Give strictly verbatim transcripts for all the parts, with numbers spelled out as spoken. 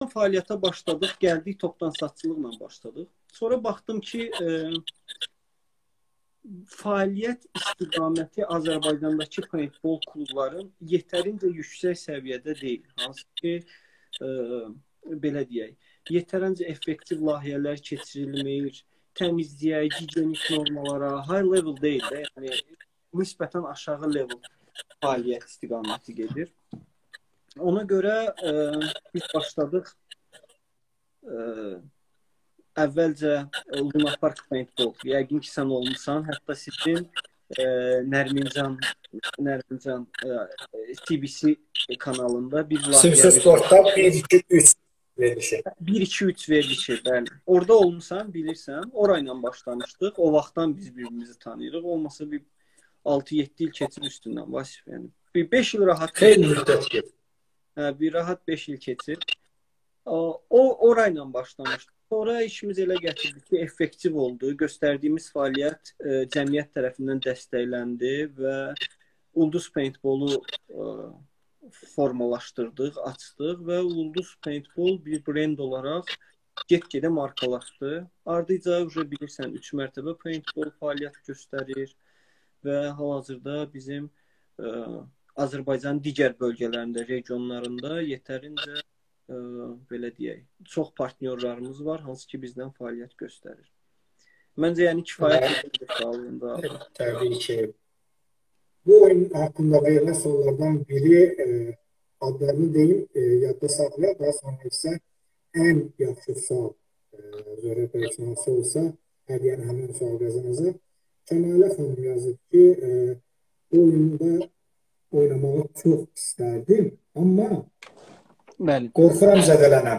fəaliyyətə başladıq, gəldik topdan satçılıqla başladıq. Sonra baxdım ki, e, fəaliyyət istiqaməti Azərbaycandakı paintball klubların yetərincə yüksək səviyyədə deyil. Hansı ki, e, belə deyək, yetərincə effektiv layihələr keçirilmir, təmizliyə, gigiyenik normalara, high level deyil də, yəni nisbətən aşağı level fəaliyyət istiqaməti gedir. Ona görə e, biz başladıq e, əvvəlcə Luna Park Paintball. Yəqin ki, sən olmuşsan. Hətta sizin e, Nərmincan, Nərmincan e, T B C kanalında bir Simsə Sportda bir iki üç verilişi. bir iki üç verilişi, bəli. Orada olmuşsan, bilirsən. Orayla başlamışdıq. O vaxtdan biz birbirimizi tanıyırıq. Olmasa bir altı yeddi il keçir üstündən Vasif. Yəni bir beş il rahat. Xeyli müddət keçir. Hə, bir rahat beş il keçir. O, o orayla başlamışdı. Sonra işimiz elə gətirdi ki, effektiv oldu. Göstərdiyimiz fəaliyyət e, cəmiyyət tərəfindən dəstəkləndi və Ulduz Paintballu e, formalaşdırdıq, açdıq və Ulduz Paintball bir brend olaraq get-gedə markalaşdı. Ardıca bilirsən üç mərtəbə paintball fəaliyyət göstərir və hal-hazırda bizim e, Azərbaycanın digər bölgələrində, regionlarında yetərincə e, belə deyək, çox partnyorlarımız var, hansı ki bizdən fəaliyyət göstərir. Məncə yəni kifayət sağlığında. Evet, təbii ki. Bu oyun haqqında verilən sorulardan biri e, adlarını deyim, e, yadda saxlayaq, daha sonra isə ən yaxşı sual zörə personası olsa, hədiyyəni həmin sual qazanacaq. Kəmalə xanım yazıb ki, e, oyunda oynamağı çox istərdim, amma Bəli. Qorxuram zədələnəm.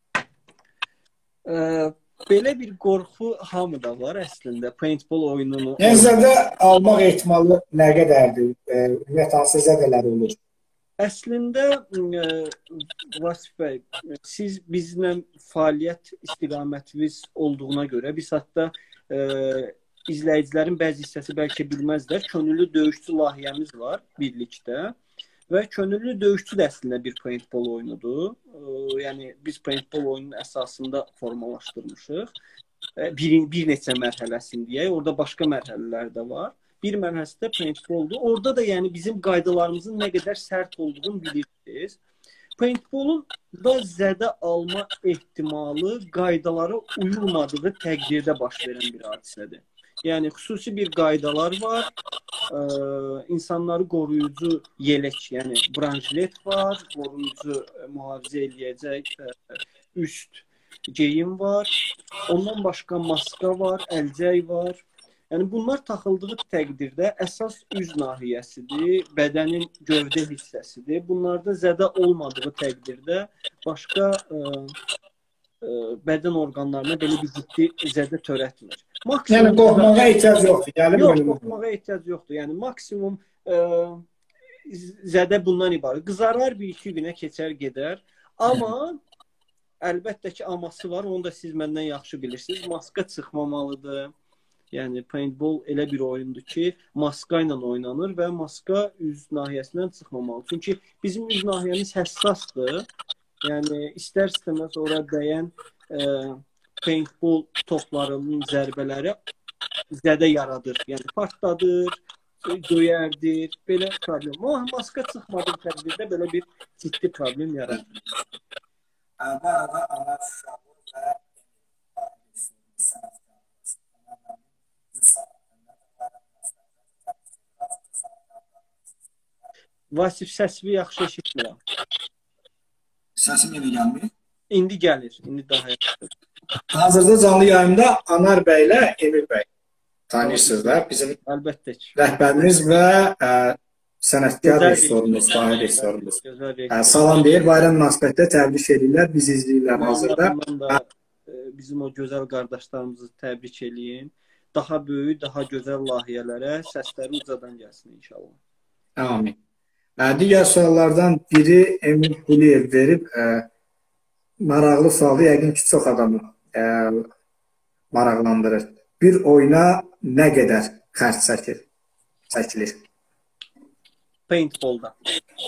E, belə bir qorxu hamıda var əslində. Paintball oyununu Nəzərdə almaq ehtimalı nə qədərdir? E, ümumiyyətlə hansı zədələr olur? Əslində e, Vasif bəy, siz bizlə fəaliyyət istiqamətiniz olduğuna görə biz hətta e, izləyicilərin bəzi hissəsi bəlkə bilməzlər. Könüllü döyüşçü layihəmiz var birlikdə və könüllü döyüşçü də əslində bir paintball oyunudur. E, yəni biz paintball oyunun əsasında formalaşdırmışıq. E, bir, bir neçə mərhələsini deyək. Orada başqa mərhələlər də var. Bir mərhələsində paintballdur. Orada da yəni bizim qaydalarımızın nə qədər sərt olduğunu bilirsiniz. Paintballun da zədə alma ehtimalı qaydalara uyulmadığı təqdirdə baş verən bir hadisədir. Yəni xüsusi bir qaydalar var. Ee, insanları qoruyucu yelək, yəni branjilet var, qoruyucu mühafizə eləyəcək e, üst geyim var. Ondan başqa maska var, əlcək var. Yəni bunlar taxıldığı təqdirdə əsas üz nahiyəsidir, bədənin gövdə hissəsidir. Bunlarda zədə olmadığı təqdirdə başqa ə, ə, bədən orqanlarına belə bir ciddi zədə törətmir. Maksimum yəni qorxmağa ehtiyac yoxdur. Yəni yox, qorxmağa ehtiyac yoxdur. Yəni maksimum ə, zədə bundan ibarət. Qızarar bir iki günə keçər gedər. Amma əlbəttə ki aması var. Onu da siz məndən yaxşı bilirsiniz. Maska çıxmamalıdır. Yəni paintball elə bir oyundur ki, maska ilə oynanır və maska üz nahiyəsindən çıxmamalı. Çünki bizim üz nahiyəmiz həssasdır. Yəni istər-istəməz ora dəyən e, paintball toplarının zərbələri zədə yaradır. Yəni partladır, döyərdir, belə problem. Amma maska çıxmadığı təqdirdə belə bir ciddi problem yaradır. Bu arada ana şahı və Vasif, səsini yaxşı eşitmirəm. Səsim yenə gəlmir? İndi gəlir, indi daha yaxşı. Hazırda canlı yayımda Anar bəy ilə Emil bəy tanıyırsınız da. Bizim əlbəttə ki rəhbərimiz və ə, sənətkar rejissorumuz, sahə rejissorumuz. Salam deyir, bayram münasibətdə təbrik edirlər, bizi izləyirlər hazırda. Da, bizim o gözəl qardaşlarımızı təbrik eləyin. Daha böyük, daha gözəl layihələrə səsləri ucadan gəlsin inşallah. Amin. Digər suallardan biri Emil Quliyev verib, ə, maraqlı sualı yəqin ki, çox adamı ə, maraqlandırır. Bir oyuna nə qədər xərc çəkir, çəkilir? Paintballda.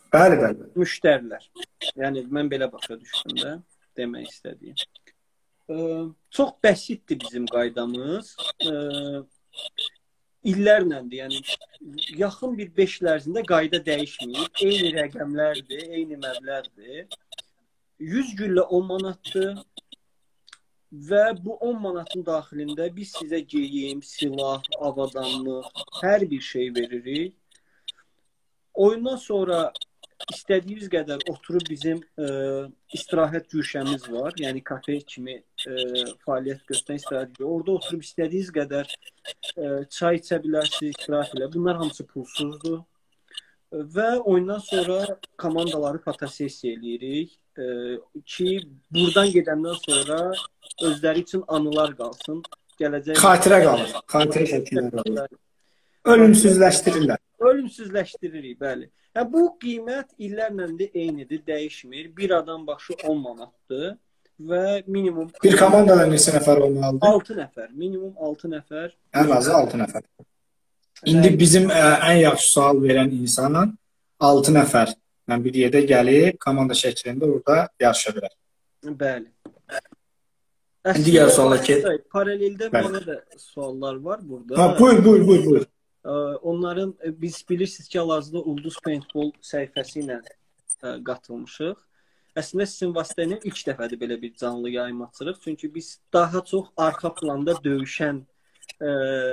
Bəli, bəli. Müştərilər. Yəni mən belə başa düşdüm də demək istədiyim. Ə, çox bəsitdir bizim qaydamız. Ə, illərləndir. Yəni yaxın bir beş il ərzində qayda dəyişməyib. Eyni rəqəmlərdir, eyni məbləğdir. yüz güllə on manatdır. Və bu on manatın daxilində biz sizə geyim, silah, avadanlıq, hər bir şey veririk. Oyundan sonra istədiyiniz qədər oturub bizim e, istirahət güşəmiz var. Yəni kafe kimi e, fəaliyyət göstərən istirahət güşəsi. Orada oturub istədiyiniz qədər e, çay içə bilərsiniz, istirahət elə. Bunlar hamısı pulsuzdur. Və oyundan sonra komandaları fotosessiya eləyirik. E, ki buradan gedəndən sonra özləri üçün anılar qalsın. Gələcək Xatirə qalır. Xatirə şəkillər qalır. Ölümsüzləşdirirlər. Ölümsüzləşdiririk, bəli. Yəni, bu qiymət illərlə də eynidir, dəyişmir. Bir adam başı on manatdır və minimum... Bir komandada neçə nəfər olmalıdır? altı nəfər. Minimum altı nəfər. Ən azı altı nəfər. İndi bizim ə, ən yaxşı sual verən insana altı nəfər mən bir yerdə gəlib, komanda şəklində orada yarışa bilər. Bəli. Digər suala ki... Paraleldə mənə də suallar var burada. Ha, buyur, buyur, buyur, buyur. Onların, biz bilirsiniz ki, hal-hazırda Ulduz Paintball səhifəsi ilə qatılmışıq. Əslində sizin vasitə ilə ilk dəfədir belə bir canlı yayım açırıq. Çünki biz daha çox arxa planda döyüşən e,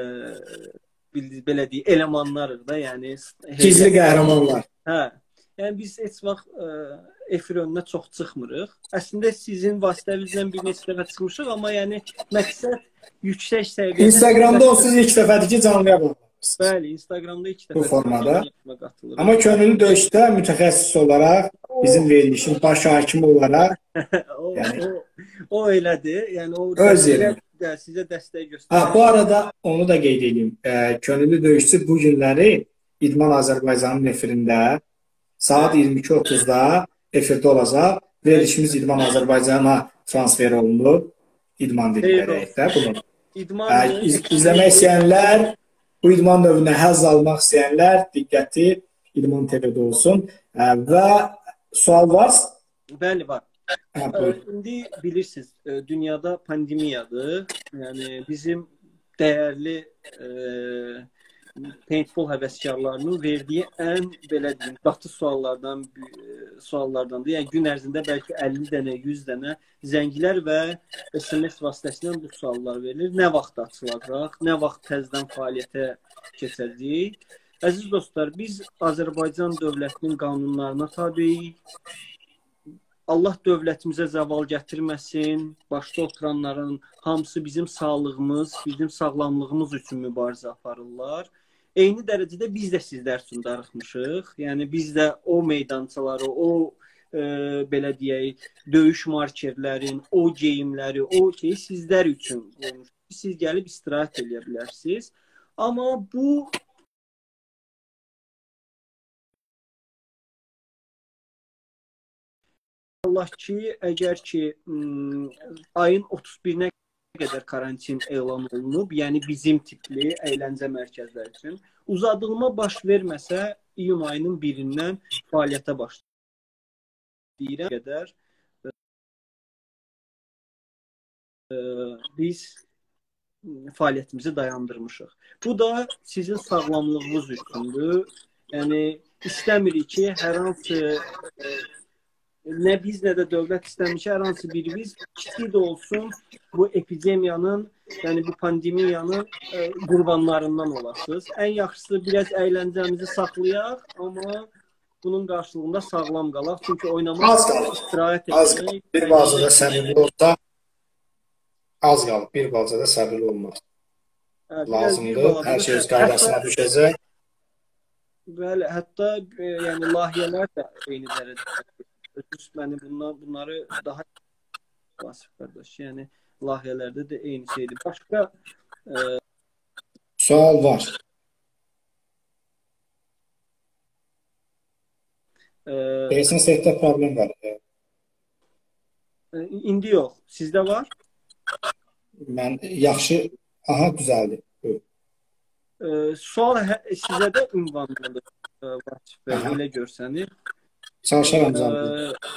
belə deyək, elemanlarıq da. Yəni, gizli qəhrəmanlar. Hə. Yəni biz heç vaxt e, efir önünə çox çıxmırıq. Əslində sizin vasitəvinizlə bir neçə dəfə çıxmışıq, amma yəni məqsəd yüksək səviyyədə... Instagramda o siz ilk dəfədir ki, canlıya baxırsınız. Bəli, Instagramda ilk dəfə bu formada. Amma könüllü döyüşdə mütəxəssis olaraq, bizim verilişin baş hakimi olaraq o, yəni, o, o elədir. Yəni o öz yerində də, sizə dəstək göstərir. Ha, bu arada onu da qeyd edeyim. E, könüllü döyüşçü bu günləri İdman Azərbaycanın efirində saat iyirmi iki otuzda efirdə olacaq. Verilişimiz İdman Azərbaycana transfer olunub. İdman dillərək də bunu. İdman e, iz, izləmək istəyənlər, bu idman növünə həzz almaq istəyənlər diqqəti İdman T V-də olsun. E, və sual var? Bəli, var. Hə, İndi bilirsiniz, dünyada pandemiyadır. Yəni bizim dəyərli e, paintball həvəskarlarının verdiyi ən belə deyim, qatı suallardan suallardandır. Yəni gün ərzində bəlkə əlli dənə, yüz dənə zəngilər və S M S vasitəsilə bu suallar verilir. Nə vaxt açılacaq, nə vaxt təzədən fəaliyyətə keçəcəyik? Əziz dostlar, biz Azərbaycan dövlətinin qanunlarına tabeyik. Allah dövlətimizə zəval gətirməsin. Başda oturanların hamısı bizim sağlığımız, bizim sağlamlığımız üçün mübarizə aparırlar. Eyni dərəcədə biz də sizlər üçün darıxmışıq. Yəni biz də o meydançaları, o e, belə deyək, döyüş markerlərin, o geyimləri, o şeyi sizlər üçün qoymuşuq. Siz gəlib istirahət edə bilərsiniz. Amma bu Allah ki, əgər ki ayın otuz birinə qədər karantin elan olunub, yəni bizim tipli əyləncə mərkəzləri üçün uzadılma baş verməsə, iyun ayının birindən fəaliyyətə başlayır qədər e, biz fəaliyyətimizi dayandırmışıq. Bu da sizin sağlamlığınız üçündür. Yəni istəmirik ki, hər hansı e, nə biz, nə də dövlət istəmiş, hər hansı birimiz kiçik də olsun bu epidemiyanın, yəni bu pandemiyanın e, qurbanlarından olasınız. Ən yaxşısı biraz əyləncəmizi saxlayaq, amma bunun qarşılığında sağlam qalaq. Çünki oynamaq, az qalır. istirahət az qalır. Bir bazada səbirli olsa, az qalır. Bir bazada səbirli olmaz. Hə, lazımdır. Hər şey öz qaydasına düşəcək. Bəli, hətta e, yəni layihələr də eyni dərəcədə. Məni bunlar, bunları daha vasif qardaş. Yəni layihələrdə də eyni şeydir. Başqa e, sual var. Deyəsən səhvdə problem var. E, indi yox. Sizdə var? Mən yaxşı, aha düzəldi. E, sual hə, sizə də ünvanlıdır. Vasif bəy, elə görsənir. Çalışaram E, canım.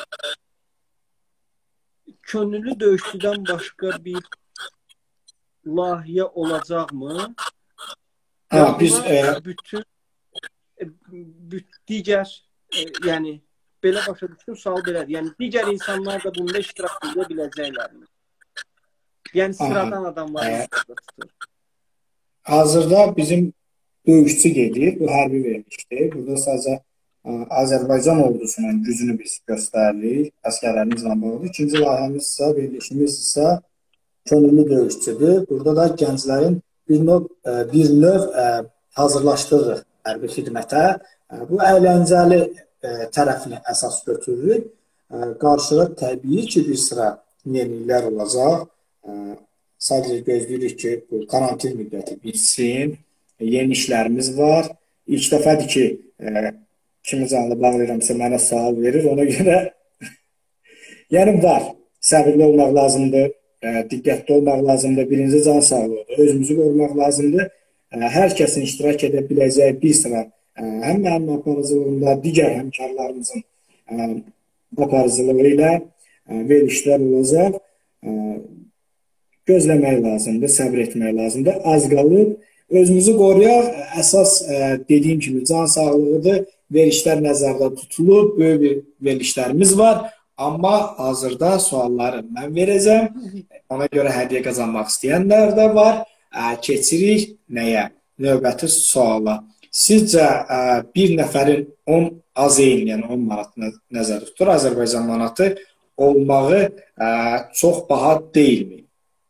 Könüllü döyüşçüdən başqa bir layihə olacaqmı? Və Ha, biz buna e, bütün e, büt- digər e, yəni belə başa düşdüm, sual belədir. Yəni digər insanlar da bunda iştirak edə biləcəklərmi? Yəni aha, sıradan adamları e, nəzərdə tutur. hazırda bizim döyüşçü gedir. Bu hərbi verilişdir. Burada sadəcə ə, Azərbaycan ordusunun gücünü biz göstəririk. Əsgərlərimizlə bağlı. İkinci layihəmiz isə, verilişimiz isə könüllü döyüşçüdür. Burada da gənclərin bir növ, ə, bir növ ə, hazırlaşdırırıq hərbi xidmətə. Ə, Bu əyləncəli ə, tərəfini əsas götürürük. Ə, Qarşıda təbii ki, bir sıra yeniliklər olacaq. Ə, Sadəcə gözləyirik ki, bu karantin müddəti bitsin. Yeni işlərimiz var. İlk dəfədir ki, ə, kimi canlı bağlayıramsa mənə sual verir. Ona görə yəni var. Səbirli olmaq lazımdır. Ə, diqqətli olmaq lazımdır. Birinci can sağlığıdır. Özümüzü qorumaq lazımdır. Ə, Hər kəsin iştirak edə biləcəyi bir sıra ə, həm mənim aparıcılığımda, digər həmkarlarımızın ə, aparıcılığı ilə ə, verilişlər olacaq. Ə, Gözləmək lazımdır, səbir etmək lazımdır. Az qalıb özümüzü qoruyaq. Əsas ə, dediyim kimi can sağlığıdır. Verilişlər nəzərdə tutulub, böyük bir verilişlərimiz var. Amma hazırda sualları mən verəcəm. Ona görə hədiyyə qazanmaq istəyənlər də var. Ə, Keçirik nəyə? Növbəti suala. Sizcə ə, bir nəfərin on AZN, yəni on manatını nəzərdə tutur, Azərbaycan manatı olmağı ə, çox baha deyilmi?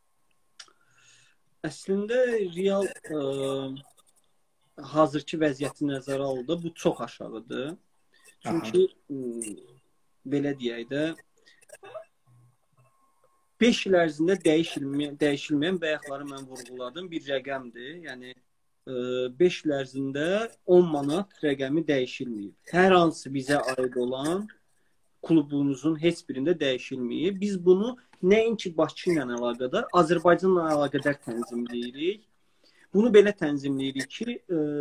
Əslində real ə, hazırki vəziyyəti nəzərə aldı, bu çox aşağıdır. Çünki ə, belə deyək də beş il ərzində dəyişilməyən, dəyişilməyən bayaqları mən vurğuladım bir rəqəmdir. Yəni beş il ərzində on manat rəqəmi dəyişilməyib. Hər hansı bizə aid olan klubumuzun heç birində dəyişilməyib. Biz bunu nəinki Bakı ilə əlaqədar, Azərbaycanla əlaqədar tənzimləyirik. Bunu belə tənzimləyirik ki,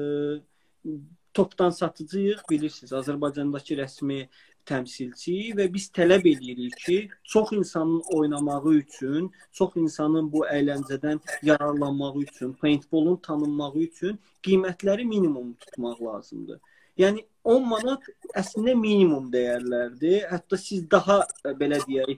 e, topdan satıcıyıq, bilirsiniz, Azərbaycandakı rəsmi təmsilçi və biz tələb edirik ki, çox insanın oynamağı üçün, çox insanın bu əyləncədən yararlanmağı üçün, paintballun tanınmağı üçün qiymətləri minimum tutmaq lazımdır. Yəni on manat əslində minimum dəyərlərdir. Hətta siz daha belə deyək,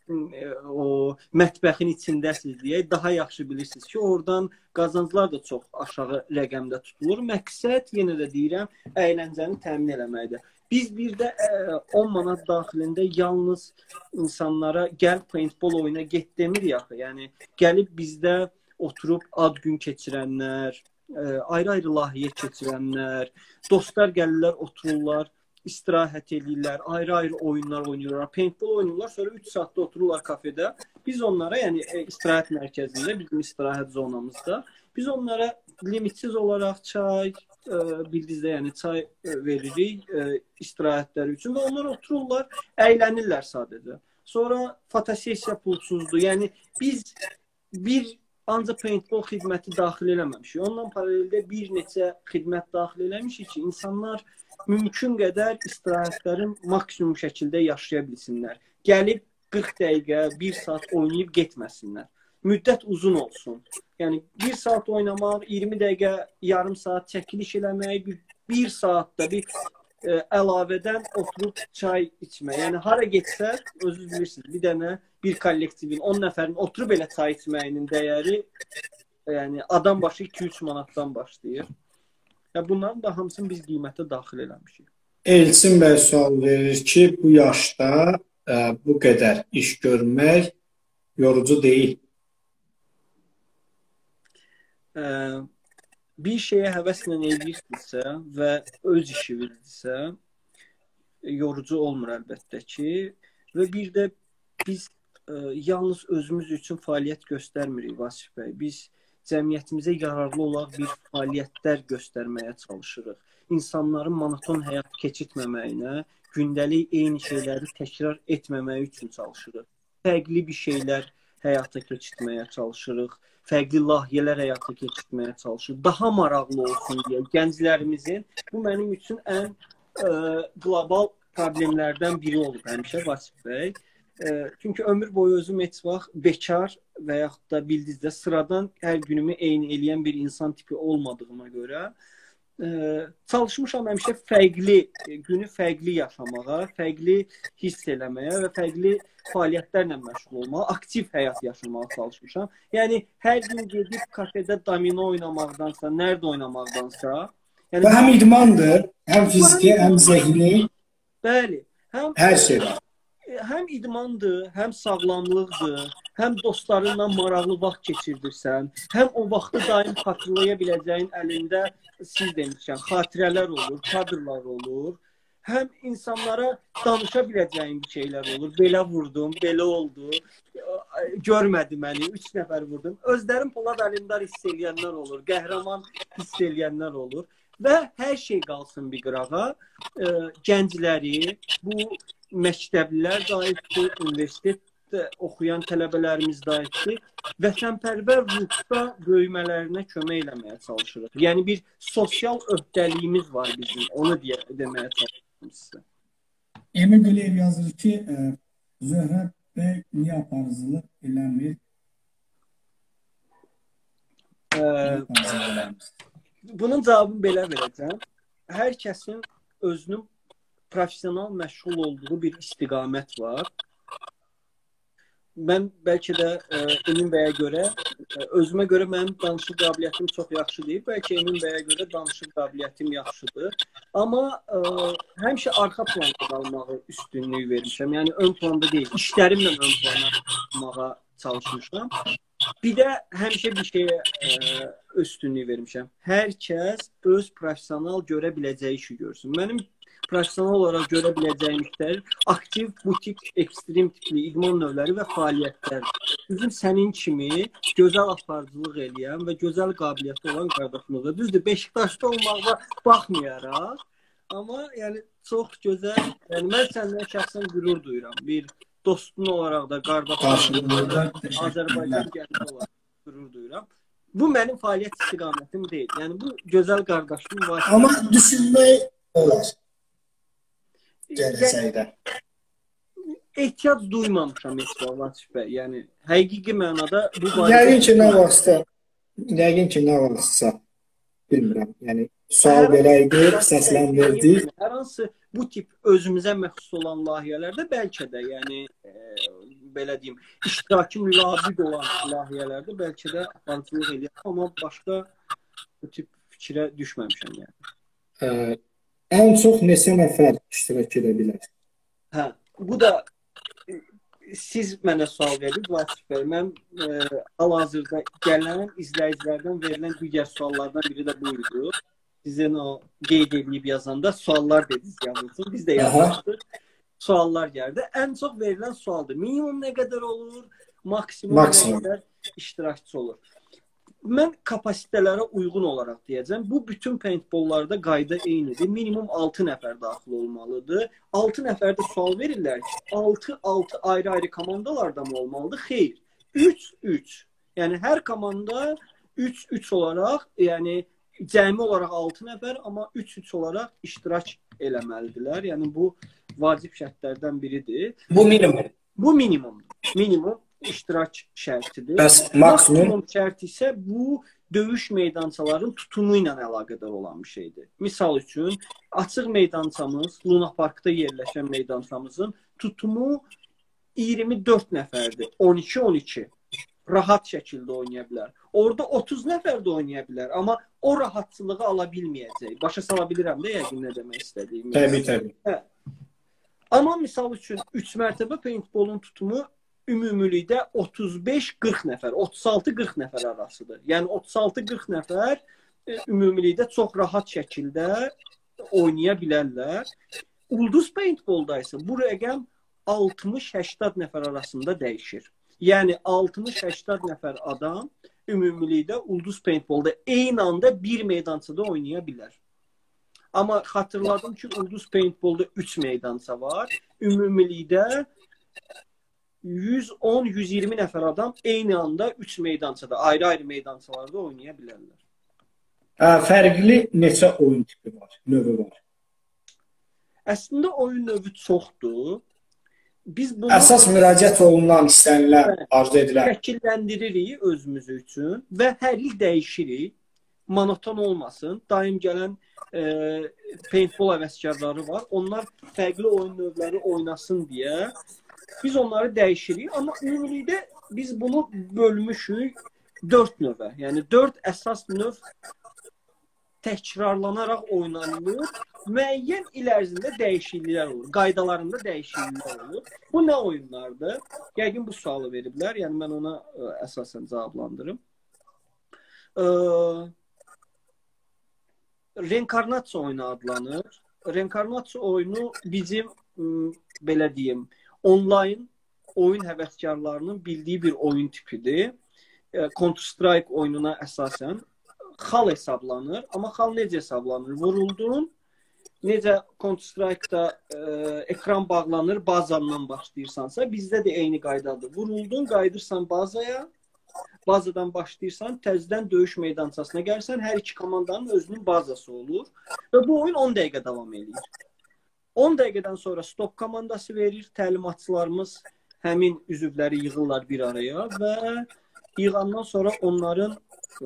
o mətbəxin içindəsiniz deyək, daha yaxşı bilirsiniz ki, oradan qazanclar da çox aşağı rəqəmdə tutulur. Məqsəd, yenə də deyirəm, əyləncəni təmin eləməkdir. Biz bir də on manat daxilində yalnız insanlara gəl paintball oyuna get demirik axı. Yəni gəlib bizdə oturub ad gün keçirənlər, ayrı-ayrı layihə keçirənlər, dostlar gəlirlər, otururlar, istirahət edirlər, ayrı-ayrı oyunlar oynayırlar, paintball oynayırlar, sonra üç saatda otururlar kafedə. Biz onlara, yəni istirahət mərkəzində, bizim istirahət zonamızda, biz onlara limitsiz olaraq çay, bildiyinizdə, yəni çay veririk istirahətləri üçün və onlar otururlar, əylənirlər sadəcə. Sonra fotosessiya pulsuzdur. Yəni biz bir ancaq paintball xidməti daxil eləməmişik. Ondan paraleldə bir neçə xidmət daxil eləmişik ki, insanlar mümkün qədər istirahətlərin maksimum şəkildə yaşaya bilsinlər. Gəlib qırx dəqiqə, bir saat oynayıb getməsinlər. Müddət uzun olsun. Yəni bir saat oynamaq, iyirmi dəqiqə, yarım saat çəkiliş eləmək, bir, bir saatda bir ə, əlavədən oturub çay içmək. Yəni hara getsə, özünüz bilirsiniz, bir dənə bir kollektivin, on nəfərin oturub elə çay içməyinin dəyəri yəni adam başı iki üç manatdan başlayır. Ya bunların da hamısını biz qiymətə daxil eləmişik. Elçin bəy sual verir ki, bu yaşda ə, bu qədər iş görmək yorucu deyil. Ə, bir şeyə həvəslə edirsinizsə və öz işinizdirsə yorucu olmur əlbəttə ki. Və bir də biz ə, yalnız özümüz üçün fəaliyyət göstərmirik Vasif bəy. Biz cəmiyyətimizə yararlı olan bir fəaliyyətlər göstərməyə çalışırıq. İnsanların monoton həyat keçirtməməyinə, gündəlik eyni şeyləri təkrar etməməyi üçün çalışırıq. Fərqli bir şeylər həyata keçirtməyə çalışırıq. Fərqli layihələr həyata keçirtməyə çalışırıq. Daha maraqlı olsun deyə gənclərimizin, bu mənim üçün ən ə, qlobal problemlərdən biri olub həmişə Vasif bəy. E, çünki ömür boyu özüm heç vaxt bekar və yaxud da bildizdə sıradan hər günümü eyni eləyən bir insan tipi olmadığıma görə Ee, çalışmışam həmişə fərqli, günü fərqli yaşamağa, fərqli hiss eləməyə və fərqli fəaliyyətlərlə məşğul olmağa, aktiv həyat yaşamağa çalışmışam. Yəni, hər gün gedib kafedə domino oynamaqdansa, nerdə oynamaqdansa... Yəni, və həm idmandır, həm fiziki, həm zəhni. Bəli. Həm, hər şey var. Həm idmandır, həm sağlamlıqdır, həm dostlarınla maraqlı vaxt keçirdirsən, həm o vaxtı daim xatırlaya biləcəyin əlində siz demişəm, xatirələr olur, kadrlar olur, həm insanlara danışa biləcəyin bir şeylər olur. Belə vurdum, belə oldu, görmədi məni, üç nəfər vurdum. Özlərim Polad Alemdar hiss eləyənlər olur, qəhrəman hiss eləyənlər olur. Və hər şey qalsın bir qırağa, e, gəncləri, bu məktəblilər də aiddir, universitetdə oxuyan tələbələrimiz də aiddir. Vətənpərvər ruhda böyümələrinə kömək eləməyə çalışırıq. Yəni bir sosial öhdəliyimiz var bizim, onu deyə, deməyə çalışırıq sizə. Emil Güleyev yazır ki, e, Zöhrə bəy niyə aparıcılıq eləmir? E, bunun cavabını belə verəcəm. Hər kəsin özünün profesional məşğul olduğu bir istiqamət var. Mən bəlkə də e, Emin bəyə görə, e, özümə görə mənim danışıq qabiliyyətim çox yaxşı deyil. Bəlkə Emin bəyə görə danışıq qabiliyyətim yaxşıdır. Amma e, həmişə arxa planda qalmağı üstünlüyü vermişəm. Yəni ön planda deyil, işlərimlə ön plana çıxmağa çalışmışam. Bir də həmişə bir şeyə e, üstünlük vermişəm. Hər kəs öz profesional görə biləcəyi işi görsün. Mənim profesional olaraq görə biləcəyim işlər aktiv, bu tip, ekstrem tipli idman növləri və fəaliyyətlər. Bizim sənin kimi gözəl aparıcılıq eləyən və gözəl qabiliyyətli olan qardaşımızda. Düzdür, Beşiktaşda olmaqda baxmayaraq, amma yəni çox gözəl, yəni mən səndən şəxsən qürur duyuram. Bir dostun olaraq da, qardaşım olaraq, Azərbaycan gəldi olaraq qürur duyuram. Bu mənim fəaliyyət istiqamətim deyil. Yəni bu gözəl qardaşım var. Amma düşünmək olar. Gələcəkdə. Ehtiyac duymamışam heç vaxt Vasif bəy. Yəni həqiqi mənada bu barədə Yəqin ki, nə vaxtsa, yəqin ki, nə vaxtsa bilmirəm. Yəni sual belə idi, səsləndirdik. Hər hansı bu tip özümüzə məxsus olan layihələrdə bəlkə də, yəni e, belə deyim, iştirakım labid olan layihələrdə bəlkə də aparıcılıq eləyəm, amma başqa bu tip fikrə düşməmişəm yəni. Ə Ən çox neçə nəfər iştirak edə bilər? Hə, bu da siz mənə sual verirsiniz Vasif bəy. Mən e, hal-hazırda gələn izləyicilərdən verilən digər suallardan biri də bu idi. Sizin o qeyd edib yazanda suallar dediniz yazılsın. Biz də yazmışdıq. Suallar gəldi. Ən çox verilən sualdır. Minimum nə qədər olur? Maksimum, maksimum. Nə qədər iştirakçı olur? Mən kapasitelərə uyğun olaraq deyəcəm. Bu bütün paintballlarda qayda eynidir. Minimum altı nəfər daxil olmalıdır. altı nəfərdə sual verirlər ki, altı altı ayrı-ayrı komandalarda mı olmalıdır? Xeyr. üç üç. Yəni hər komanda üç üç olaraq, yəni cəmi olaraq altı nəfər, amma üç üç olaraq iştirak eləməlidirlər. Yəni bu vacib şərtlərdən biridir. Bu minimum. Bu minimumdur. Minimum iştirak şərtidir. Bəs maksimum? Maksimum şərt isə bu döyüş meydançaların tutumu ilə əlaqədar olan bir şeydir. Misal üçün, açıq meydançamız, Luna Parkda yerləşən meydançamızın tutumu iyirmi dörd nəfərdir. on iki on iki. Rahat şəkildə oynaya bilər. Orada otuz nəfər də oynaya bilər, amma o rahatçılığı ala bilməyəcək. Başa sala bilirəm də yəqin nə demək istədiyimi. Təbii, təbii. Hə. Amma misal üçün üç mərtəbə paintballun tutumu ümumilikdə otuz beş qırx nəfər, otuz altı qırx nəfər arasıdır. Yəni otuz altı qırx nəfər ümumilikdə çox rahat şəkildə oynaya bilərlər. Ulduz paintballda isə bu rəqəm altmış səksən nəfər arasında dəyişir. Yəni altmış səksən nəfər adam ümumilikdə ulduz paintballda eyni anda bir meydançada oynaya bilər. Amma xatırladım ki, ulduz paintballda üç meydança var. Ümumilikdə yüz on yüz iyirmi nəfər adam eyni anda üç meydançada, ayrı-ayrı meydançalarda oynaya bilərlər. Ə, fərqli neçə oyun tipi var, növü var? Əslində oyun növü çoxdur. Biz bunu əsas müraciət olunan, istənilən, arzu edilən şəkilləndiririk özümüz üçün və hər il dəyişirik. Monoton olmasın. Daim gələn e, paintball həvəskarları var. Onlar fərqli oyun növləri oynasın deyə biz onları dəyişirik. Amma ümumilikdə biz bunu bölmüşük dörd növə. Yəni dörd əsas növ təkrarlanaraq oynanılır. Müəyyən il ərzində dəyişikliklər olur. Qaydalarında dəyişikliklər olur. Bu nə oyunlardır? Yəqin bu sualı veriblər. Yəni mən ona ə, əsasən cavablandırım. Ə, Reinkarnasiya oyunu adlanır. Reinkarnasiya oyunu bizim ə, belə deyim, onlayn oyun həvəskarlarının bildiyi bir oyun tipidir. Counter-Strike oyununa əsasən xal hesablanır. Amma xal necə hesablanır? Vuruldun. Necə Counter-Strike-da e, ekran bağlanır, bazandan başlayırsansa, bizdə də eyni qaydadır. Vuruldun, qaydırsan bazaya, bazadan başlayırsan, təzədən döyüş meydançasına gəlsən, hər iki komandanın özünün bazası olur. Və bu oyun on dəqiqə davam edir. on dəqiqədən sonra stop komandası verir, təlimatçılarımız həmin üzvləri yığırlar bir araya və yığandan sonra onların e,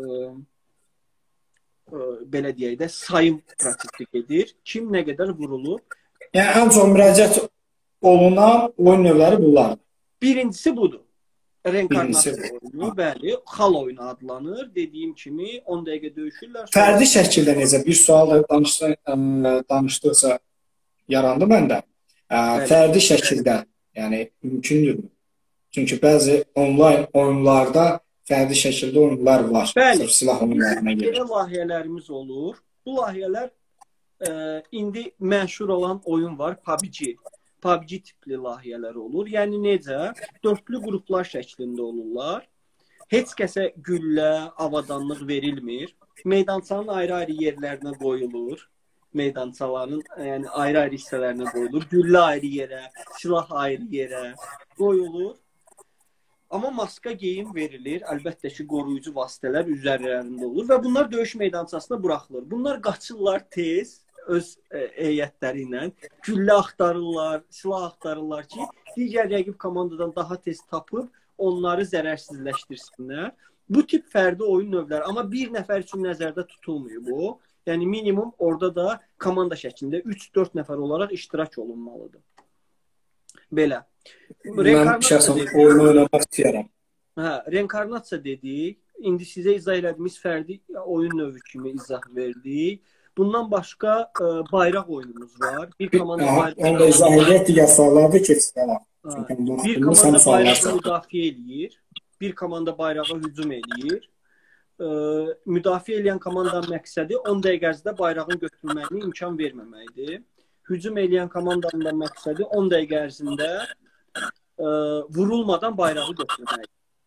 belə deyək də sayım pratik edir. Kim nə qədər vurulub. Yəni ən çox müraciət olunan oyun növləri bunlar. Birincisi budur. Reinkarnasiya oyunu, bəli, xal oyunu adlanır. Dediyim kimi on dəqiqə döyüşürlər. Fərdi şəkildə necə? Bir sual da danışdı, danışdıqca yarandı məndə. Bəli. Fərdi şəkildə, yəni mümkündürmü? Çünki bəzi onlayn oyunlarda fərdi şəkildə oyunlar var. Bəli, silah oyunlarına görə. Belə layihələrimiz olur. Bu layihələr e, indi məşhur olan oyun var, P U B G. P U B G tipli layihələr olur. Yəni necə? Dörtlü qruplar şəklində olurlar. Heç kəsə güllə, avadanlıq verilmir. Meydançanın ayrı-ayrı yerlərinə qoyulur. Meydançaların yəni ayrı-ayrı hissələrinə qoyulur. Güllə ayrı yerə, silah ayrı yerə qoyulur. Amma maska geyim verilir. Əlbəttə ki, qoruyucu vasitələr üzərlərində olur və bunlar döyüş meydançasına buraxılır. Bunlar qaçırlar tez öz e, heyətləri ilə. Güllə axtarırlar, silah axtarırlar ki, digər rəqib komandadan daha tez tapıb onları zərərsizləşdirsinlər. Bu tip fərdi oyun növləri, amma bir nəfər üçün nəzərdə tutulmuyor bu. Yəni minimum orada da komanda şəklində üç dörd nəfər olaraq iştirak olunmalıdır. Belə. Mən şəxsən oyunu oynamaq istəyirəm. Hə, reinkarnasiya dedik. İndi sizə izah elədiyimiz fərdi oyun növü kimi izah verdik. Bundan başqa ə, bayraq oyunumuz var. Bir komanda bayraq. Onda izah eləyək digər suallarda keçsin. Bir komanda bayrağı müdafiə eləyir. Bir komanda bayrağa hücum eləyir. Ə, müdafiə eləyən komandanın məqsədi on dəqiqə ərzində bayrağın götürülməyinə imkan verməməkdir. Hücum eləyən komandanın da məqsədi on dəqiqə ərzində ə, vurulmadan bayrağı götürmək.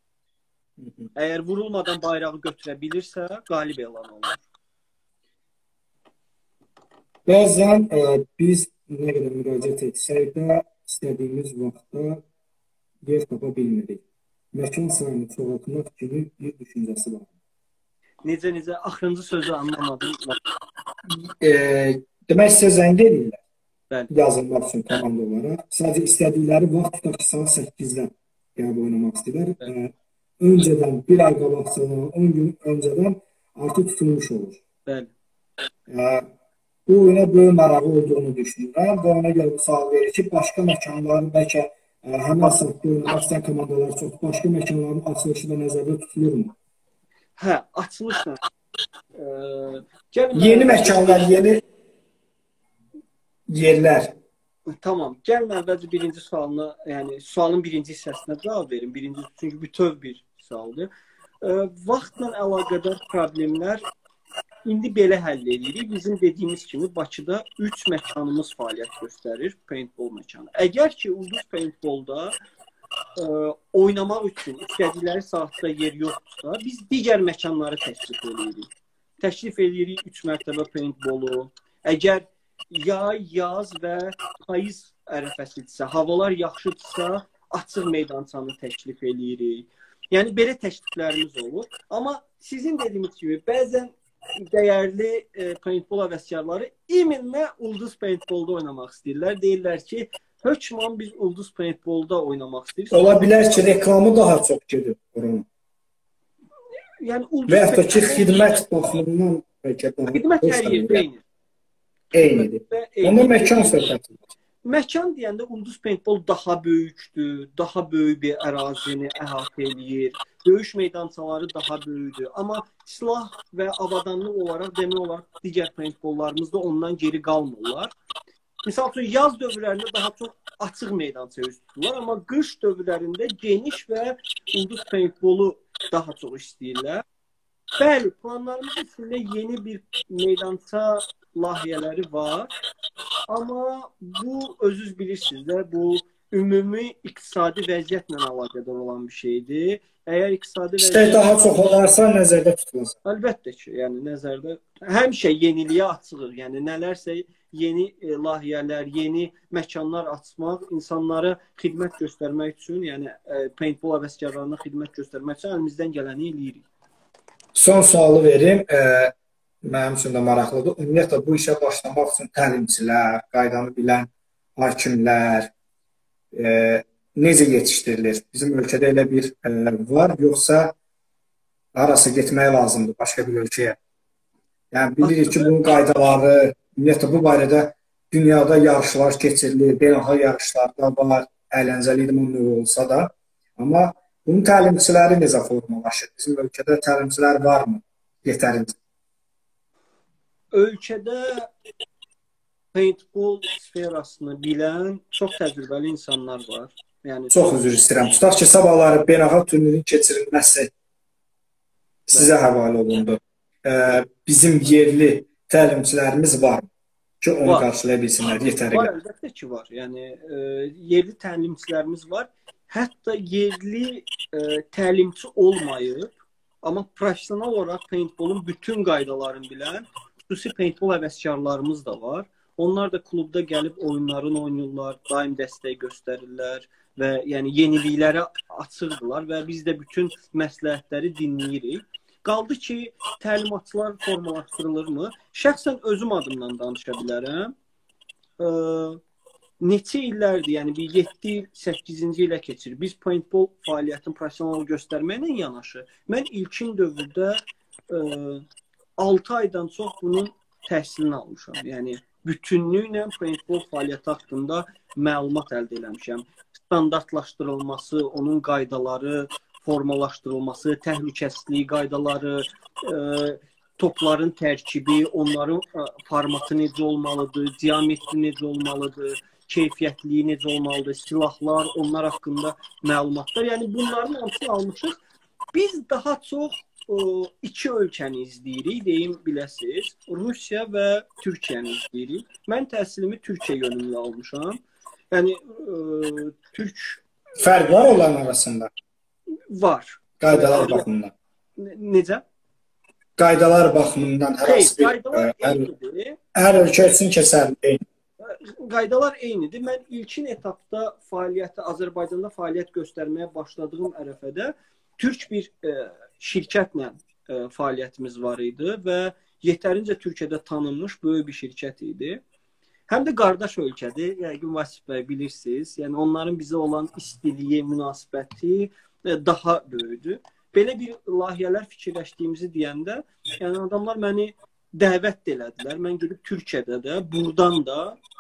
Əgər vurulmadan bayrağı götürə bilirsə, qalib elan olur. Bəzən ə, biz nə qədər müraciət etsək də istədiyimiz vaxtda yer tapa bilmirik. Məkan sayını çoxaltmaq kimi bir düşüncəsi var. Necə-necə? Axırıncı sözü anlamadım. E, demək sizə zəng edirlər. Bəli. Yazılmaq üçün komanda olaraq. Sadəcə istədikləri vaxt tutaq ki, saat səkkizdə qəbul oynamaq istəyirlər. E, öncədən, bir ay qabaqcadan, on gün öncədən artıq tutulmuş olur. Bəli. E, bu oyuna böyük marağı olduğunu düşünürəm və ona görə bu sual verir ki, başqa məkanların bəlkə e, həmən saatda oynamaq istəyən komandalar çox, başqa məkanların açılışı da nəzərdə tutulurmu? Hə, açılışla. E, yeni məkanlar, yeni yerlər. Tamam. Gəlin əvvəlcə birinci sualına, yəni sualın birinci hissəsinə cavab verin. Birinci, çünki bütöv bir sualdır. E, vaxtla əlaqədar problemlər indi belə həll edirik. Bizim dediyimiz kimi Bakıda üç məkanımız fəaliyyət göstərir, paintball məkanı. Əgər ki, ulduz paintballda e, oynamaq üçün istədikləri saatda yer yoxdursa, biz digər məkanları təklif edirik. Təklif edirik üç mərtəbə paintballu. Əgər yay, yaz və payız ərəfəsidirsə, havalar yaxşıdırsa, açıq meydançanı təklif edirik. Yəni belə təkliflərimiz olur. Amma sizin dediyiniz kimi bəzən dəyərli e, paintball həvəskarları iminlə ulduz paintballda oynamaq istəyirlər. Deyirlər ki, hökmən biz ulduz paintballda oynamaq istəyirik. Ola bilər ki, reklamı daha çox gedir buranın. Yəni ulduz və yaxud da ki, xidmət baxımından bəlkə daha xidmət hər yerdə eyni. Eynidir. Onda məkan söhbəti. Məkan deyəndə ulduz paintball daha böyükdür, daha böyük bir ərazini əhatə edir. Döyüş meydançaları daha böyükdür. Amma silah və avadanlıq olaraq demək olaraq digər paintballlarımız da ondan geri qalmırlar. Misal üçün yaz dövrlərində daha çox açıq meydança üz tuturlar, amma qış dövrlərində geniş və ulduz paintballu daha çox istəyirlər. Bəli, planlarımız içində yeni bir meydança layihələri var. Amma bu özünüz bilirsiniz də, bu ümumi iqtisadi vəziyyətlə əlaqədar olan bir şeydir. Əgər iqtisadi vəziyyət İşte daha çox olarsa nəzərdə tutulur. Əlbəttə ki, yəni nəzərdə həmişə yeniliyə açığıq. Yəni nələrsə yeni e, layihələr, yeni məkanlar açmaq, insanlara xidmət göstərmək üçün, yəni e, paintball həvəskarlarına xidmət göstərmək üçün əlimizdən gələni eləyirik. Son sualı verim. E, mənim üçün də maraqlıdır. Ümumiyyətlə bu işə başlamaq üçün təlimçilər, qaydanı bilən hakimlər e, necə yetişdirilir? Bizim ölkədə elə bir e, var, yoxsa arası getmək lazımdır başqa bir ölkəyə? Yəni bilirik ki, bunun qaydaları, ümumiyyətlə bu barədə dünyada yarışlar keçirilir, beynəlxalq yarışlarda var, əyləncəli idman növü olsa da. Amma bunun təlimçiləri necə formalaşır? Bizim ölkədə təlimçilər varmı? Yetərincə. Ölkədə paintball sferasını bilən çox təcrübəli insanlar var. Yəni çox üzr istəyirəm. Tutaq ki, sabahları beynəlxalq turnirin keçirilməsi sizə həvalə olundu. Ee, bizim yerli təlimçilərimiz var ki, onu var. Qarşılaya bilsinlər, yetəri var. Əlbəttə ki, var. Yəni e, yerli təlimçilərimiz var. Hətta yerli e, təlimçi olmayıb, amma professional olaraq paintballun bütün qaydalarını bilən xüsusi paintball həvəskarlarımız da var. Onlar da klubda gəlib oyunlarını oynayırlar, daim dəstək göstərirlər və yəni yeniliklərə açıqdırlar və biz də bütün məsləhətləri dinləyirik. Qaldı ki, təlimatçılar formalaşdırılırmı? Şəxsən özüm adımdan danışa bilərəm. E, neçə illərdir, yəni bir yeddi səkkizinci ilə keçir. Biz paintball fəaliyyətini professional göstərməklə yanaşı, mən ilkin dövrdə e, altı aydan çox bunun təhsilini almışam. Yəni bütünlüklə paintball fəaliyyəti haqqında məlumat əldə etmişəm. Standartlaşdırılması, onun qaydaları, formalaşdırılması, təhlükəsizlik qaydaları, e, topların tərkibi, onların formatı necə olmalıdır, diametri necə olmalıdır, keyfiyyətliyi necə olmalıdır, silahlar, onlar haqqında məlumatlar. Yəni bunların hamısını almışıq. Biz daha çox o, iki ölkəni izləyirik, deyim biləsiniz. Rusiya və Türkiyəni izləyirik. Mən təhsilimi Türkiyə yönümlü almışam. Yəni e, Türk... Fərq var onların arasında? Var. Qaydalar baxımından. Necə? Qaydalar baxımından hər hansı bir... Qaydalar eynidir. Hər ölkə üçün keçərli eyni. Qaydalar eynidir. Mən ilkin etapda fəaliyyəti, Azərbaycanda fəaliyyət göstərməyə başladığım ərəfədə Türk bir e, şirkətlə e, fəaliyyətimiz var idi və yetərincə Türkiyədə tanınmış böyük bir şirkət idi. Həm də qardaş ölkədir. Yəqin Vasif bəy bilirsiniz. Yəni onların bizə olan istiliyi, münasibəti e, daha böyükdür. Belə bir layihələr fikirləşdiyimizi deyəndə, yəni adamlar məni dəvət elədilər. Mən gedib Türkiyədə də, buradan da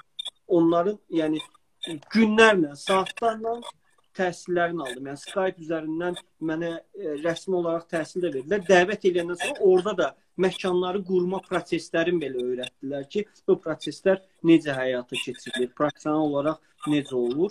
onların yəni günlərlə, saatlarla təhsillərini aldım. Yəni Skype üzərindən mənə e, rəsmi olaraq təhsil də verdilər. Dəvət edəndən sonra orada da məkanları qurma proseslərini belə öyrətdilər ki, bu proseslər necə həyata keçirilir, professional olaraq necə olur.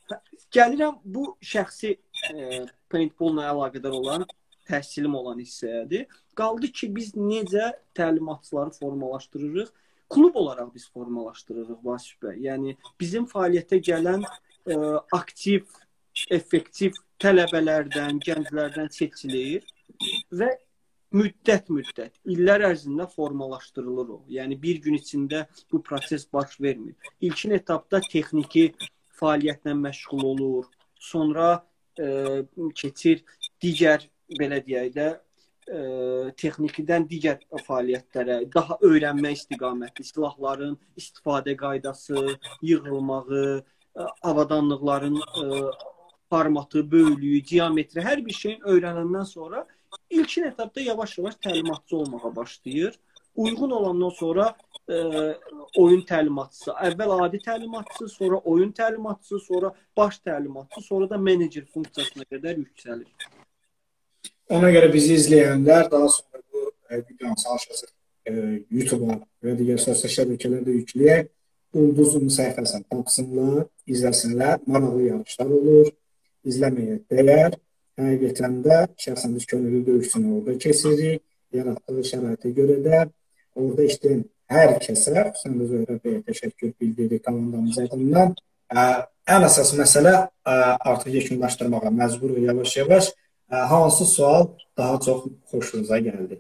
Gəlirəm bu şəxsi e, paintball-la əlaqədar olan təhsilim olan hissədir. Qaldı ki, biz necə təlimatçıları formalaşdırırıq? Klub olaraq biz formalaşdırırıq Vasif bəy. Yəni bizim fəaliyyətə gələn e, aktiv, effektiv tələbələrdən, gənclərdən seçilir və müddət-müddət, illər ərzində formalaşdırılır o. Yəni bir gün içində bu proses baş vermir. İlkin etapda texniki fəaliyyətlə məşğul olur. Sonra e, keçir digər, belə deyək də, e, texnikidən digər fəaliyyətlərə, daha öyrənmə istiqamətli, silahların istifadə qaydası, yığılmağı, e, avadanlıqların e, formatı, böyüklüyü, diametri, hər bir şeyin öyrənəndən sonra ilkin etapda yavaş-yavaş təlimatçı olmağa başlayır. Uyğun olandan sonra e, oyun təlimatçısı, əvvəl adi təlimatçı, sonra oyun təlimatçısı, sonra baş təlimatçı, sonra da menecer funksiyasına qədər yüksəlir. Ona görə bizi izləyənlər daha sonra bu e, videonun çalışacaq e, YouTube-a və digər sosial şəbəkələrdə yükləyək. Ulduzun səhifəsini tapsınlar, izləsinlər. Maraqlı yarışlar olur. İzləməyə dəyər. Həqiqətən də şəxsən biz könüllü döyüşçünü orada keçirik. Yaratdığı şəraitə görə də orada işləyən hər kəsə, xüsusən də Zöhrə bəyə təşəkkür bildiririk komandamız adından. Ən əsas məsələ artıq yekunlaşdırmağa məcbur və yavaş-yavaş hansı sual daha çox xoşunuza gəldi?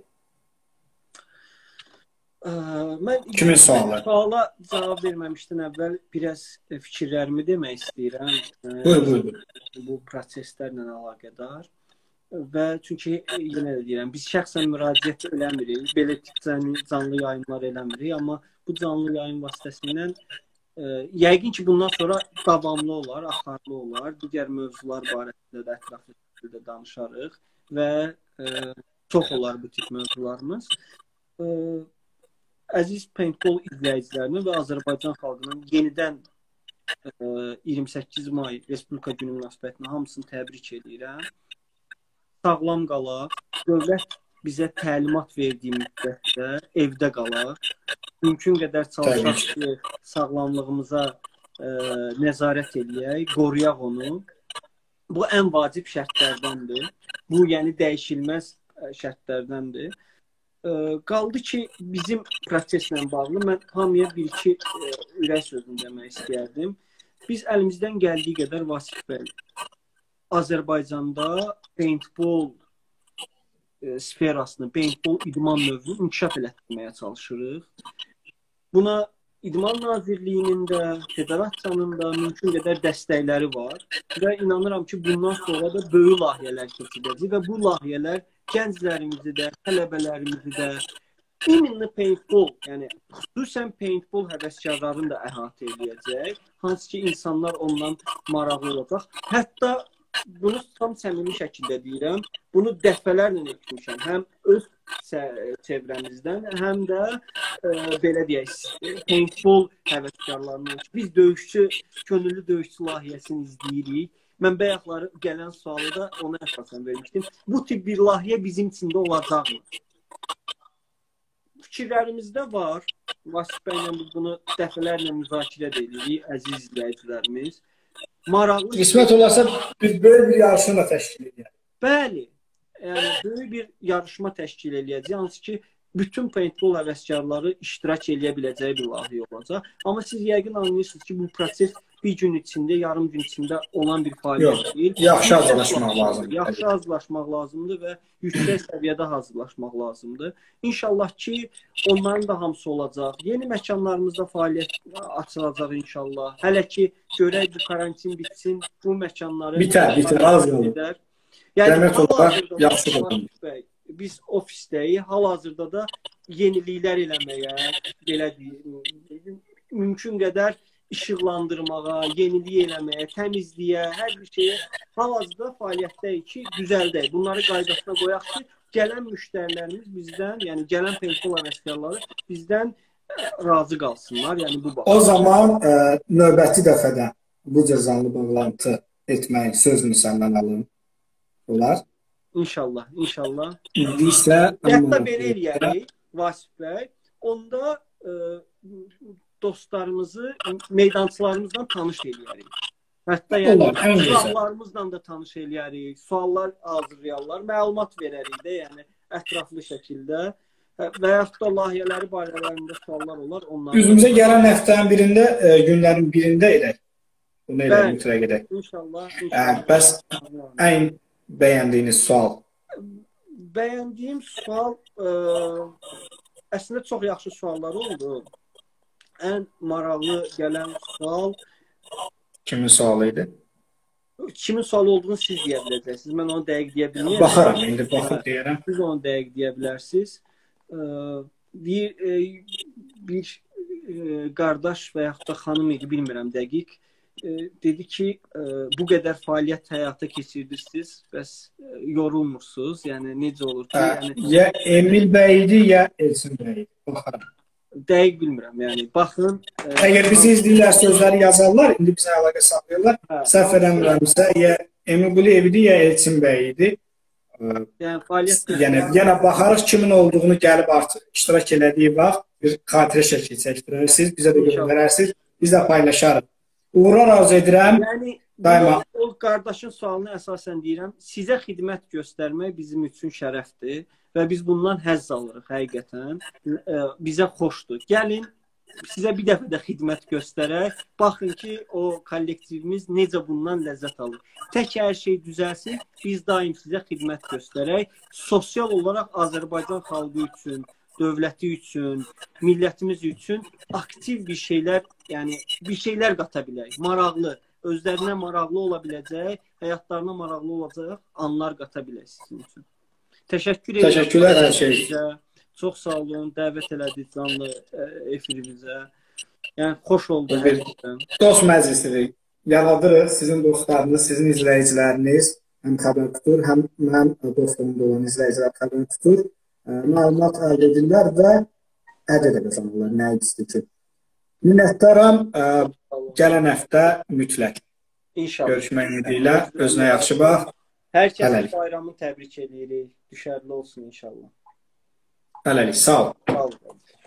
Mən kimin sualı? Suala cavab verməmişdən əvvəl biraz fikirlərimi demək istəyirəm. Buyur, buyur. Bu proseslərlə əlaqədar. Və çünki yenə də deyirəm, biz şəxsən müraciət eləmirik, belə tip canlı yayımlar eləmirik, amma bu canlı yayım vasitəsindən e, yəqin ki, bundan sonra davamlı olar, axarlı olar, digər mövzular barəsində də ətraflı şəkildə danışarıq və e, çox olar bu tip mövzularımız. E, Əziz Paintball izləyicilərini və Azərbaycan xalqının yenidən e, iyirmi səkkiz may Respublika Günü münasibətinə hamısını təbrik edirəm. Sağlam qalaq, dövlət bizə təlimat verdiyi müddətdə evdə qalaq, mümkün qədər çalışaq ki, sağlamlığımıza e, nəzarət eləyək, qoruyaq onu. Bu ən vacib şərtlərdəndir. Bu, yəni dəyişilməz şərtlərdəndir. E, qaldı ki, bizim proseslə bağlı mən hamıya bir-iki e, ürək sözünü demək istəyərdim. Biz əlimizdən gəldiyi qədər Vasif bəy, Azərbaycanda paintball e, sferasını, paintball idman növünü inkişaf elətdirməyə çalışırıq. Buna İdman Nazirliyinin də, Federasiyanın da mümkün qədər dəstəkləri var və inanıram ki, bundan sonra da böyük layihələr keçiriləcək və bu layihələr gənclərimizi də, tələbələrimizi də, iminli paintball, yəni xüsusən paintball həvəskarlarını da əhatə edəcək, hansı ki, insanlar ondan maraqlı olacaq. Hətta bunu tam səmimi şəkildə deyirəm, bunu dəfələrlə etmişəm, həm öz çevrəmizdən, həm də e, belə deyək, paintball həvəskarlarından. Biz döyüşçü, könüllü döyüşçü layihəsini izləyirik. Mən bayaqları gələn sualı da ona əsasən vermişdim. Bu tip bir layihə bizim içində olacaqmı? Fikirlərimizdə var. Vasif bəylə biz bunu dəfələrlə müzakirə edirik, əziz izləyicilərimiz. Maraqlı. Qismət olarsa biz böyük bir yarışma da təşkil edəcəyik. Bəli. Yəni böyük bir yarışma təşkil edəcəyik. Hansı ki, bütün paintball həvəskarları iştirak edə biləcəyi bir layihə olacaq. Amma siz yəqin anlayırsınız ki, bu proses bir gün içində, yarım gün içində olan bir fəaliyyət deyil. Yaxşı hazırlaşmaq lazımdır. Yaxşı hazırlaşmaq lazımdır və yüksək səviyyədə hazırlaşmaq lazımdır. İnşallah ki, onların da hamısı olacaq. Yeni məkanlarımızda fəaliyyət açılacaq inşallah. Hələ ki, görək bu karantin bitsin, bu məkanları bitər, bitər, az qalır. Yəni, olaraq yaxşı olur. Biz ofisdəyik, hal-hazırda da yeniliklər eləməyə, belə deyim, mümkün qədər işıqlandırmağa, yenilik eləməyə, təmizliyə, hər bir şeyə hal-hazırda fəaliyyətdəyik ki, düzəldək. Bunları qaydasına qoyaq ki, gələn müştərilərimiz bizdən, yəni gələn paintball həvəskarları bizdən razı qalsınlar. Yəni bu baxımdan. O zaman ə, növbəti dəfədə bu cəzanlı bağlantı etmək sözünü səndən alın. Olar? İnşallah, inşallah. İndi isə hətta belə eləyərik, Vasif bəy. Onda ə, dostlarımızı meydançılarımızdan tanış eləyərik. Hətta yəni suallarımızla da tanış eləyərik, suallar hazırlayarlar, məlumat verərik də, yəni ətraflı şəkildə və yaxud da layihələri barələrində suallar olar. Üzümüzə gələn həftənin birində, e, günlərin birində edək. Bunu elə mütləq edək. İnşallah. inşallah. Bəs ən bəyəndiyiniz sual? Bəyəndiyim sual ə, əslində çox yaxşı suallar oldu. Ən maraqlı gələn sual kimin sualı idi? kimin sualı olduğunu siz deyə biləcəksiniz. Mən onu dəqiq deyə bilməyəm. Baxaram, indi baxıb deyərəm. Siz onu dəqiq deyə bilərsiniz. Bir, bir qardaş və yaxud da xanım idi, bilmirəm dəqiq. Dedi ki, bu qədər fəaliyyət həyata keçirirsiniz, bəs yorulmursunuz. Yəni, necə olur ki? Yəni, ya Emil bəy idi, ya Elçin bəy idi. Baxaram. Dəqiq bilmirəm, yəni. Baxın. Əgər bizi izləyirlər, sözləri yazarlar, indi bizə əlaqə saxlayırlar. Səhv eləmirəmsə, ya Emil Quliyev idi, ya Elçin bəy idi. Yəni, fəaliyyət... Yəni, yenə baxarıq kimin olduğunu gəlib artıq iştirak elədiyi vaxt bir xatirə şəkli çəkdirirsiniz, bizə də göndərərsiniz, biz də paylaşarıq. Uğurlar arzu edirəm. Yəni, daima. O qardaşın sualını əsasən deyirəm, sizə xidmət göstərmək bizim üçün şərəfdir və biz bundan həzz alırıq həqiqətən. Bizə xoşdur. Gəlin, sizə bir dəfə də xidmət göstərək. Baxın ki, o kollektivimiz necə bundan ləzzət alır. Tək hər şey düzəlsin, biz daim sizə xidmət göstərək. Sosial olaraq Azərbaycan xalqı üçün, dövləti üçün, millətimiz üçün aktiv bir şeylər, yəni bir şeylər qata bilək. Maraqlı, özlərinə maraqlı ola biləcək, həyatlarına maraqlı olacaq anlar qata bilək sizin üçün. Təşəkkür edirəm. Təşəkkürlər hər şey. Çox sağ olun, dəvət elədik canlı efirimizə. Yəni, xoş oldu. Dost məclisidir. Yaradırıq, sizin dostlarınız, sizin izləyiciləriniz həm xəbər tutur, həm mənim dostlarımda olan izləyicilər xəbər tutur. Məlumat əldə edirlər və əldə edə qazanırlar. Nə edirsə ki. Minnətdaram. Gələn həftə mütləq. İnşallah. Görüşmək ümidilə. Özünə yaxşı bax. Hər kəsin bayramını təbrik edirik. Düşərli olsun inşallah. Hələlik. Sağ ol. Sağ olun.